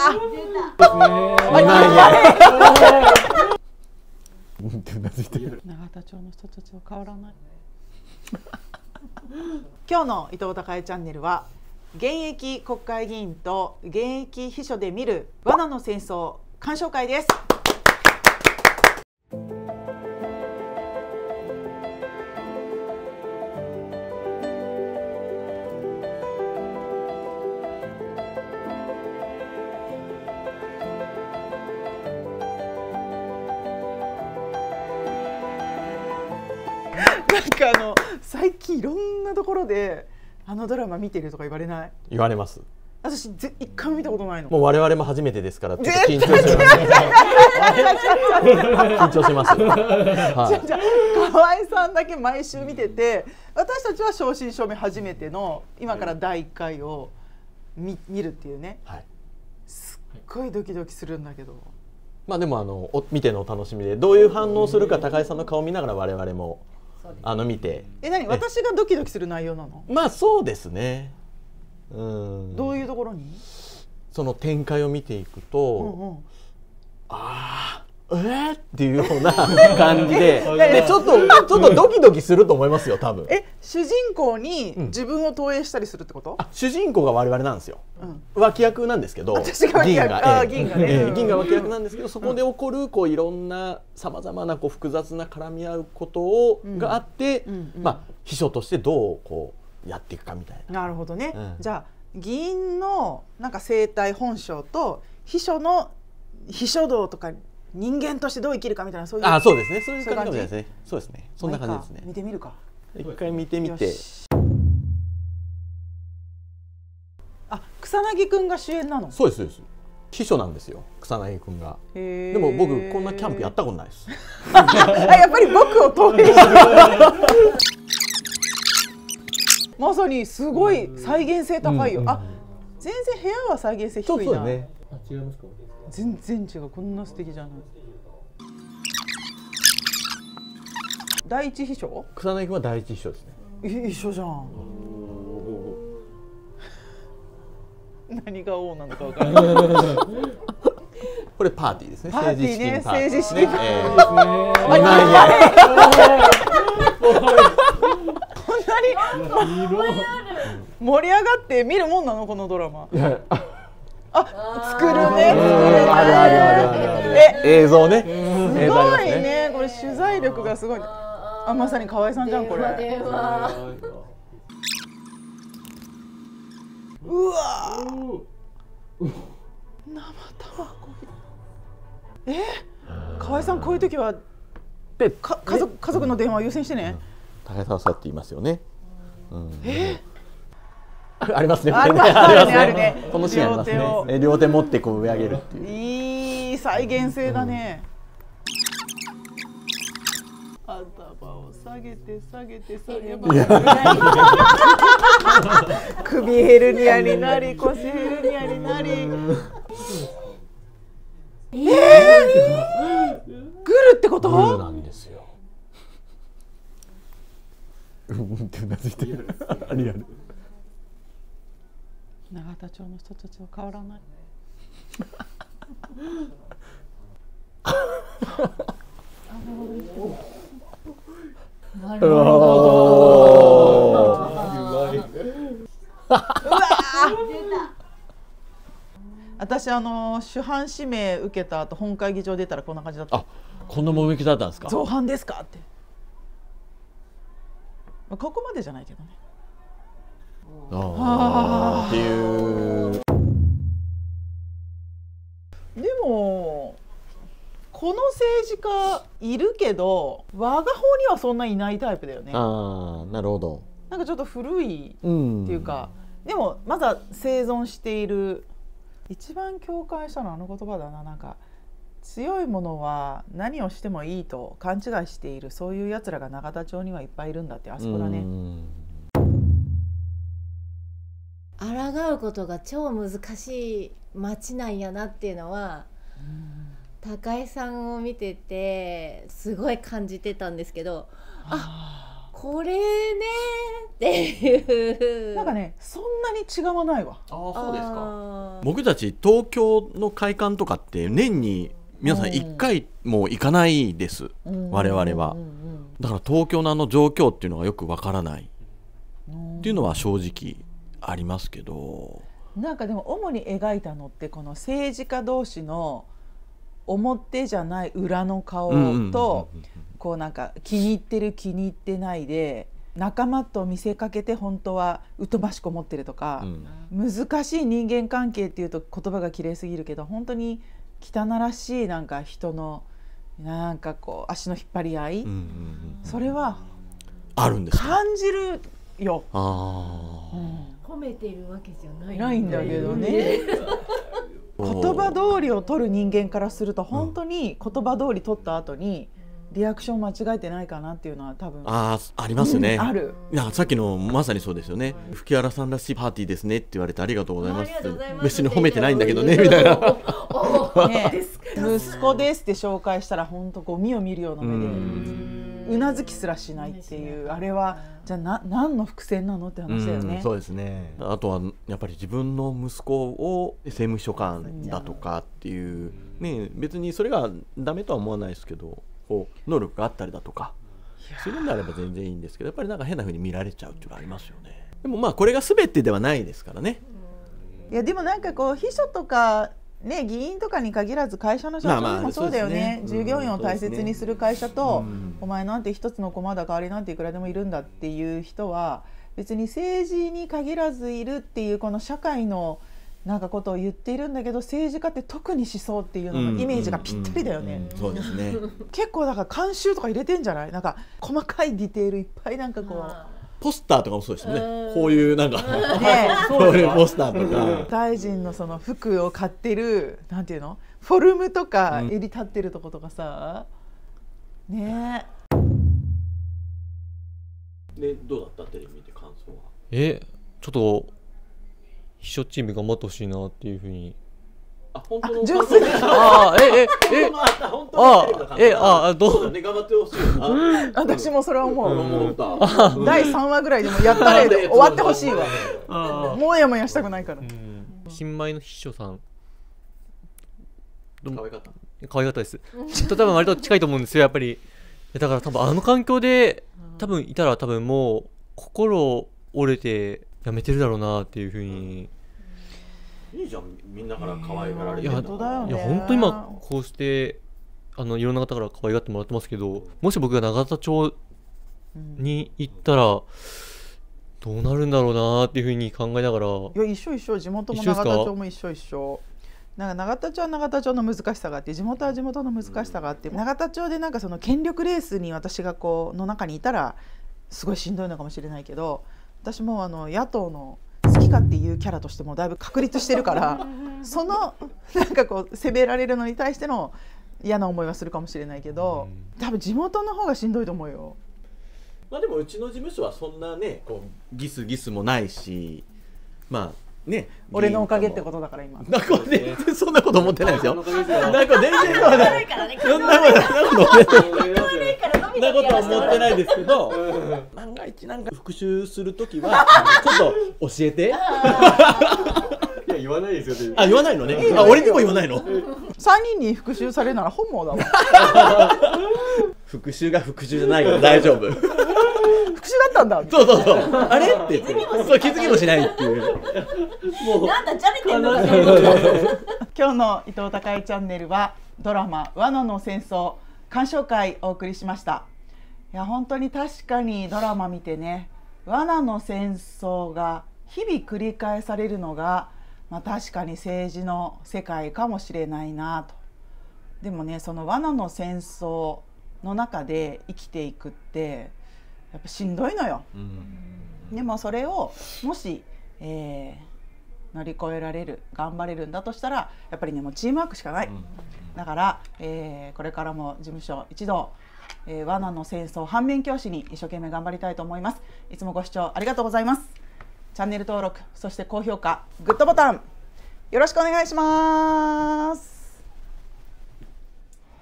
2万円。 永田町の人たちは変わらない。今日の伊藤孝恵チャンネルは現役国会議員と現役秘書で見る罠の戦争鑑賞会です。なんか最近いろんなところであのドラマ見てるとか言われない？ 言われます。 私一回も見たことないの。 もう我々も初めてですからちょっと緊張します。緊張します。 じゃあ河合さんだけ毎週見てて、私たちは正真正銘初めての今から第1回を見るっていうね、はい、すっごいドキドキするんだけど、 まあでも見てのお楽しみで、どういう反応するか高井さんの顔を見ながら我々も見て。 何、私がドキドキする内容なの？ まあそうですね。 どういうところに？ その展開を見ていくと、っていうような感じで、ちょっとドキドキすると思いますよ多分。 主人公に自分を投影したりするってこと？ 主人公が我々なんですよ。脇役なんですけど、 銀が脇役なんですけど、そこで起こるいろんなさまざまな複雑な絡み合うことがあって、秘書としてどうやっていくかみたいな。 なるほどね。じゃあ議員のなんか生態本性と秘書の秘書道とか人間としてどう生きるかみたいな、そういう。 そうですね。そういう感じですね。そうですね。そんな感じですね。 見てみるか。 一回見てみて。 草薙くんが主演なの？ そうですそうです。秘書なんですよ、草薙くんが。でも僕こんなキャンプやったことないです。 やっぱり僕を投影してる。まさにすごい再現性高いよ。全然部屋は再現性低いな。 そうね。 違いますか？ 全然違う。こんな素敵じゃない。第一秘書？ 草薙くんは第一秘書ですね。 一緒じゃん。何が王なのか分からない。 これパーティーですね。 政治資金パーティーですね。 2万円。 こんなに盛り上がって見るもんなのこのドラマ？作るね。 映像ね。 すごいね。これ取材力がすごい。まさに河合さんじゃんこれ。うわ生タバコ。河合さんこういう時は家族の電話を優先してね。 高澤さんって言いますよね。ありますね。 あるね。 このシーンありますね。両手持って上上げるっていう。 いい再現性だね。頭を下げて下げて下げて。首ヘルニアになり腰ヘルニアになり。グルってこと？ グルなんですよ。ってうなずいてる。リアル。 永田町の人たちは変わらない。なるほど。私主犯指名受けた後本会議場出たらこんな感じだった。 こんなもみきだったんですか？ 造反ですかって。ここまでじゃないけどね。っていう。でもこの政治家いるけど我が方にはそんないないタイプだよね。 なるほど。 なんかちょっと古いっていうか、でもまだ生存している。一番共感したのは言葉だな。なんか強いものは何をしてもいいと勘違いしている、そういうやつらが永田町にはいっぱいいるんだって、あそこだね。 抗うことが超難しい街なんやなっていうのは、高井さんを見ててすごい感じてたんですけど、 これねっていうなんかねそんなに違わないわ。 ああそうですか。 あー僕たち東京の会館とかって年に皆さん1回も行かないです、我々は。だから東京のあの状況っていうのがよくわからないっていうのは正直ありますけど、 なんかでも主に描いたのってこの政治家同士の表じゃない裏の顔とこうなんか気に入ってる気に入ってないで仲間と見せかけて本当は疎ましく思ってるとか、難しい人間関係っていうと言葉が綺麗すぎるけど本当に汚らしいなんか人のなんかこう足の引っ張り合い、それはあるんですか。 感じるよ。 あ褒めてるわけじゃないないんだけどね。言葉通りを取る人間からすると本当に言葉通り取った後にリアクション間違えてないかなっていうのは多分ありますね、 ある。 いやさっきのまさにそうですよね。吹原さんらしいパーティーですねって言われてありがとうございますって別に褒めてないんだけどねみたいなね、息子ですって紹介したら本当ゴミを見るような目でうなずきすらしないっていう、あれはじゃあ何の伏線なのって話だよね。 そうですね。あとはやっぱり自分の息子を政務秘書官だとかっていうね、別にそれがダメとは思わないですけど、こう能力があったりだとかするんであれば全然いいんですけど、やっぱりなんか変な風に見られちゃうっていうのがありますよね。でもまあこれが全てではないですからね。 いやでもなんかこう秘書とかね、議員とかに限らず会社の社長にもそうだよね。従業員を大切にする会社と、お前なんて一つの駒だ代わりなんていくらでもいるんだっていう人は別に政治に限らずいるっていうこの社会のなんかことを言っているんだけど、政治家って特にしそうっていうののイメージがぴったりだよね。 そうですね。 結構だから慣習とか入れてんじゃない？なんか細かいディテールいっぱいなんかこう。 ポスターとかもそうですよね。こういうなんかこういうポスターとか大臣のその服を買ってるなんていうのフォルムとか襟立ってるとことかさ、ねえ。でどうだったテレビ見て感想は？ ちょっと秘書チーム頑張ってほしいなっていうふうに。 本当の純粋どうね、頑張ってほしいな。 私もそれは思う。 思った。 第3話ぐらいでもやったねで終わってほしいわ。もやもやしたくないから。 新米の秘書さん可愛かった。 可愛かったです。ちょっと多分割と近いと思うんですよ、やっぱり。だから多分あの環境で多分いたら多分もう心折れてやめてるだろうなっていうふうに。 いいじゃん、みんなから可愛がられてるんだ。 いや本当今こうしていろんな方から可愛がってもらってますけど、もし僕が永田町に行ったらどうなるんだろうなっていうふうに考えながら。いや一緒、地元も永田町も一緒。なんか永田町は永田町の難しさがあって、地元は地元の難しさがあって、永田町でなんかその権力レースに私がこうの中にいたらすごいしんどいのかもしれないけど、私も野党の好きかっていうキャラとしてもだいぶ確立してるからそのなんかこう責められるのに対しての嫌な思いはするかもしれないけど、多分地元の方がしんどいと思うよ。 まあでもうちの事務所はそんなねこうギスギスもないし、まあね、 俺のおかげってことだから今。 なんか全然そんなこと思ってないですよ。なんか全然そんなことは思ってないですけど、万が一なんか復習するときはちょっと教えて。 いや言わないですよね。 言わないのね。俺にも言わないの。 3人に復習されるなら本望だわ。 復習が復習じゃないから大丈夫。 復習だったんだ。 そうあれって言ってそう気づきもしないっていう。 もうなんだじゃれてんの。 今日の伊藤孝恵チャンネルはドラマ罠の戦争鑑賞会お送りしました。いや本当に確かにドラマ見てね、罠の戦争が日々繰り返されるのが、確かに政治の世界かもしれないなと。でもね、その罠の戦争の中で生きていくってやっぱしんどいのよ。でもそれをもし、乗り越えられる、頑張れるんだとしたらやっぱりねもうチームワークしかない。だから、これからも事務所一同、罠の戦争反面教師に一生懸命頑張りたいと思います。いつもご視聴ありがとうございます。チャンネル登録、そして高評価、グッドボタンよろしくお願いします。